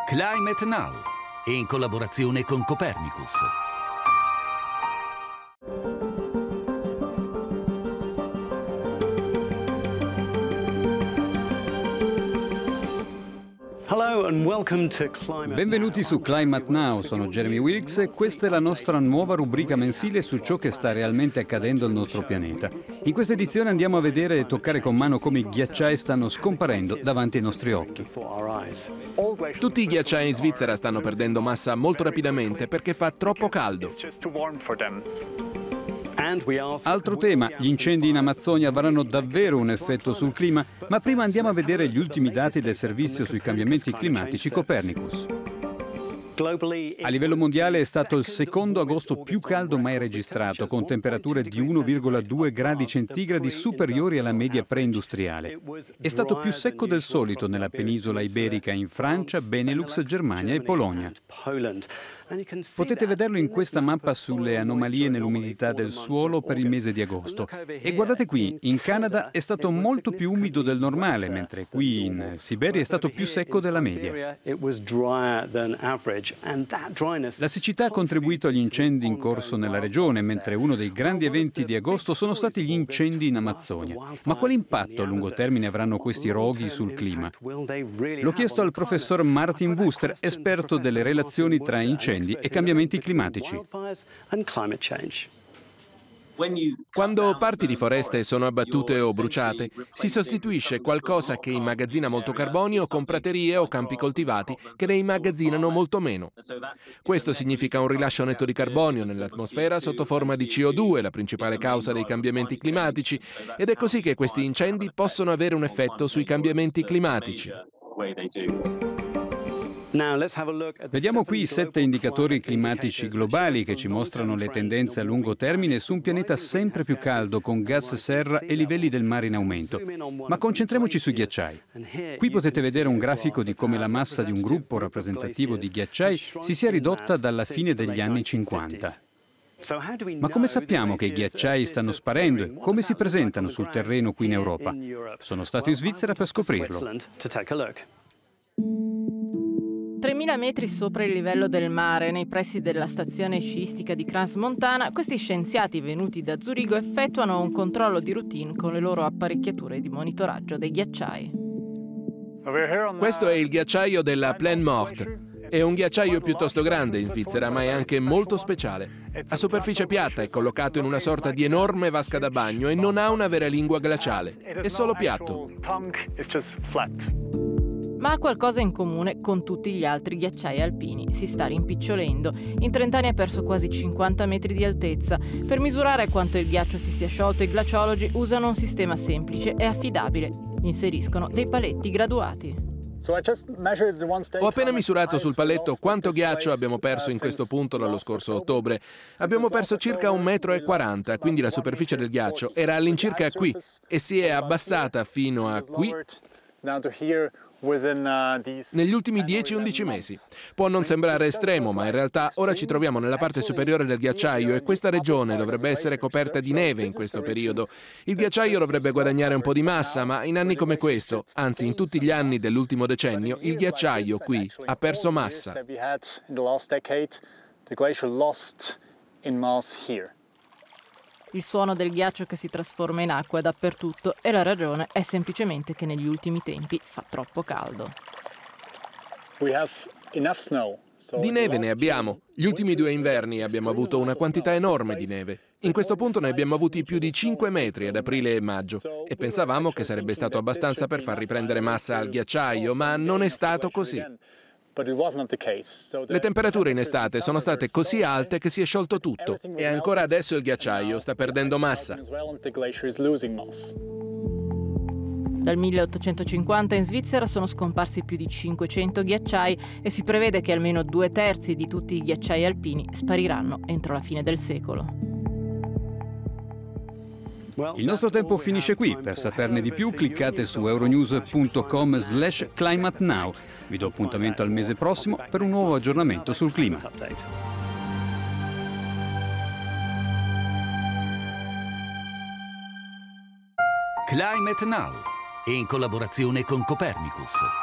Climate Now, in collaborazione con Copernicus. Benvenuti su Climate Now, sono Jeremy Wilkes e questa è la nostra nuova rubrica mensile su ciò che sta realmente accadendo al nostro pianeta. In questa edizione andiamo a vedere e toccare con mano come i ghiacciai stanno scomparendo davanti ai nostri occhi. Tutti i ghiacciai in Svizzera stanno perdendo massa molto rapidamente perché fa troppo caldo. Altro tema, gli incendi in Amazzonia avranno davvero un effetto sul clima? Ma prima andiamo a vedere gli ultimi dati del servizio sui cambiamenti climatici Copernicus. A livello mondiale è stato il secondo agosto più caldo mai registrato, con temperature di 1,2 gradi centigradi superiori alla media preindustriale. È stato più secco del solito nella penisola iberica in Francia, Benelux, Germania e Polonia. Potete vederlo in questa mappa sulle anomalie nell'umidità del suolo per il mese di agosto. E guardate qui, in Canada è stato molto più umido del normale, mentre qui in Siberia è stato più secco della media. La siccità ha contribuito agli incendi in corso nella regione, mentre uno dei grandi eventi di agosto sono stati gli incendi in Amazzonia. Ma quale impatto a lungo termine avranno questi roghi sul clima? L'ho chiesto al professor Martin Wüster, esperto delle relazioni tra incendi e cambiamenti climatici. Quando parti di foreste sono abbattute o bruciate, si sostituisce qualcosa che immagazzina molto carbonio con praterie o campi coltivati che ne immagazzinano molto meno. Questo significa un rilascio netto di carbonio nell'atmosfera sotto forma di CO2, la principale causa dei cambiamenti climatici, ed è così che questi incendi possono avere un effetto sui cambiamenti climatici. Vediamo qui i 7 indicatori climatici globali che ci mostrano le tendenze a lungo termine su un pianeta sempre più caldo, con gas serra e livelli del mare in aumento. Ma concentriamoci sui ghiacciai. Qui potete vedere un grafico di come la massa di un gruppo rappresentativo di ghiacciai si sia ridotta dalla fine degli anni 50. Ma come sappiamo che i ghiacciai stanno sparendo e come si presentano sul terreno qui in Europa? Sono stato in Svizzera per scoprirlo. 3.000 metri sopra il livello del mare, nei pressi della stazione sciistica di Crans-Montana, questi scienziati venuti da Zurigo effettuano un controllo di routine con le loro apparecchiature di monitoraggio dei ghiacciai. Questo è il ghiacciaio della Plaine Morte. È un ghiacciaio piuttosto grande in Svizzera, ma è anche molto speciale. A superficie piatta è collocato in una sorta di enorme vasca da bagno e non ha una vera lingua glaciale. È solo piatto. Ma ha qualcosa in comune con tutti gli altri ghiacciai alpini. Si sta rimpicciolendo. In 30 anni ha perso quasi 50 metri di altezza. Per misurare quanto il ghiaccio si sia sciolto, i glaciologi usano un sistema semplice e affidabile. Inseriscono dei paletti graduati. Ho appena misurato sul paletto quanto ghiaccio abbiamo perso in questo punto dallo scorso ottobre. Abbiamo perso circa 1,40 m, quindi la superficie del ghiaccio era all'incirca qui e si è abbassata fino a qui negli ultimi 10-11 mesi. Può non sembrare estremo, ma in realtà ora ci troviamo nella parte superiore del ghiacciaio e questa regione dovrebbe essere coperta di neve in questo periodo. Il ghiacciaio dovrebbe guadagnare un po' di massa, ma in anni come questo, anzi in tutti gli anni dell'ultimo decennio, il ghiacciaio qui ha perso massa. Il suono del ghiaccio che si trasforma in acqua è dappertutto e la ragione è semplicemente che negli ultimi tempi fa troppo caldo. Di neve ne abbiamo. Gli ultimi 2 inverni abbiamo avuto una quantità enorme di neve. In questo punto ne abbiamo avuti più di 5 metri ad aprile e maggio e pensavamo che sarebbe stato abbastanza per far riprendere massa al ghiacciaio, ma non è stato così. Le temperature in estate sono state così alte che si è sciolto tutto e ancora adesso il ghiacciaio sta perdendo massa. Dal 1850 in Svizzera sono scomparsi più di 500 ghiacciai e si prevede che almeno 2/3 di tutti i ghiacciai alpini spariranno entro la fine del secolo. Il nostro tempo finisce qui. Per saperne di più cliccate su euronews.com/climatenow. Vi do appuntamento al mese prossimo per un nuovo aggiornamento sul clima. Climate Now, in collaborazione con Copernicus.